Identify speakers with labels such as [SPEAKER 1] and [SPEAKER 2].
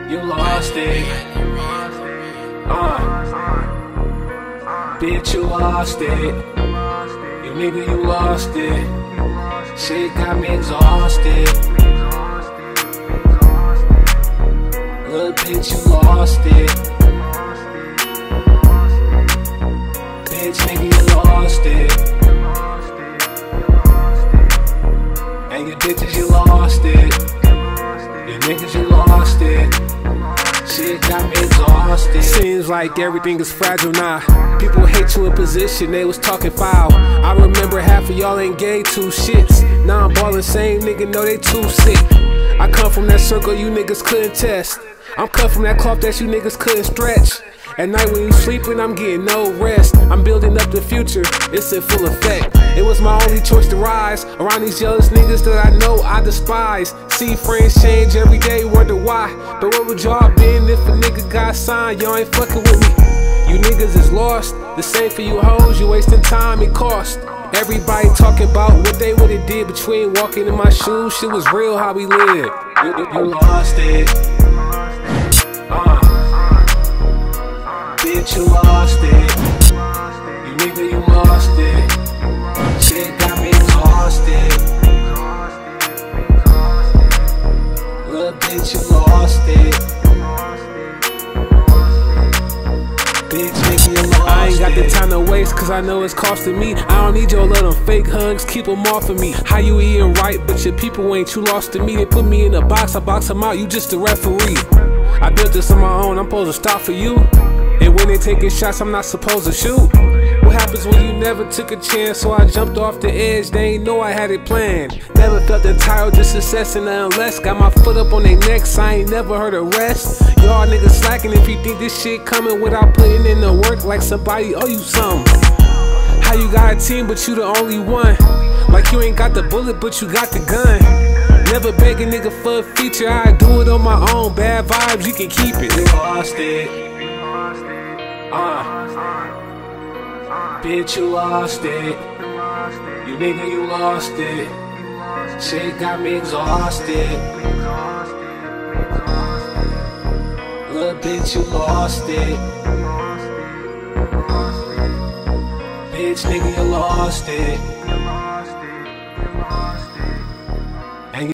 [SPEAKER 1] You lost it. Bitch, you lost it. You nigga, you lost it. Shit got me exhausted. Little bitch, you lost it. Bitch, nigga, you lost it. And you bitches, you lost it. You niggas, you lost it. Shit got me exhausted.
[SPEAKER 2] Seems like everything is fragile now. People hate you in position, they was talking foul. I remember half of y'all ain't gay two shits. Now I'm ballin', same nigga know they too sick. I come from that circle you niggas couldn't test. I'm cut from that cloth that you niggas couldn't stretch. At night when you sleeping, I'm getting no rest. I'm building up the future, it's in full effect. It was my only choice to rise around these jealous niggas that I know I despise. See friends change every day, wonder why. But what would y'all been if a nigga got signed? Y'all ain't fucking with me. You niggas is lost. The same for you hoes, you wasting time and cost. Everybody talking about what they would've did between walking in my shoes. Shit was real how we lived.
[SPEAKER 1] You lost it. Bitch, you lost it. You nigga, you lost it. Shit got me exhausted. Little bitch, you lost it. Bitch, nigga, you lost it.
[SPEAKER 2] I ain't got the time to waste, cause I know it's costing me. I don't need your little fake hugs, keep them off of me. How you eating right, but your people ain't you lost to me. They put me in a box, I box them out, you just a referee. I built this on my own, I'm supposed to stop for you. And when they taking shots, I'm not supposed to shoot. What happens when you never took a chance? So I jumped off the edge, they ain't know I had it planned. Never felt entitled to success and nothing less. Got my foot up on their necks, I ain't never heard of rest. Y'all niggas slacking if you think this shit coming without putting in the work like somebody owe you something. How you got a team but you the only one? Like you ain't got the bullet but you got the gun. Never beg a nigga for a feature, I do it on my own. Bad vibes, you can keep it.
[SPEAKER 1] You lost it. Bitch, you lost it. You nigga, you lost it. Shit got me exhausted. Little bitch, you lost it. Bitch, nigga, you lost it.